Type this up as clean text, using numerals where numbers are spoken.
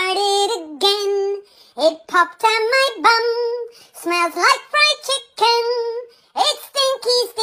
farted again. It popped on my bum. Smells like